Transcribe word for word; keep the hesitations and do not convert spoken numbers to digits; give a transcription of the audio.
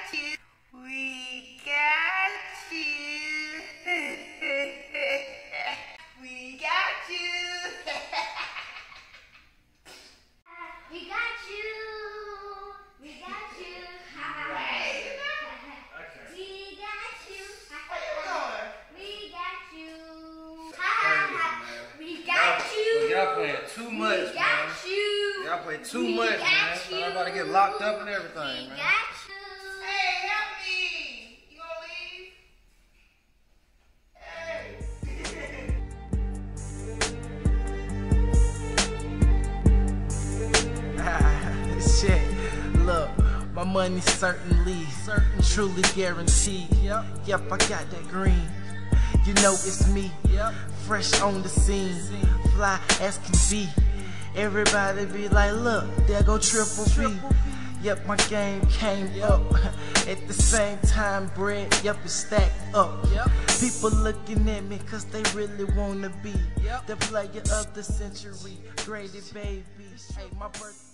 got you. We got you. We got you. We got you. We got you. Right. Okay. We got you. Where you going? We got you. Crazy, We got you. Y'all playing too much, We man. got you. Y'all play too We much, got man. you. I'm about to get locked up and We everything, man. got you. Hey, help me. You gonna leave? Hey. Shit, look, my money certainly, certain, truly guaranteed. Yep, yep, I got that green. You know it's me. Yep, fresh on the scene, fly as can be. Everybody be like, look, there go Triple B. Yep, my game came up at the same time. Bread, yep, it's stacked up. Yep, people looking at me cause they really wanna be the player of the century. Graded baby, hey, my birthday.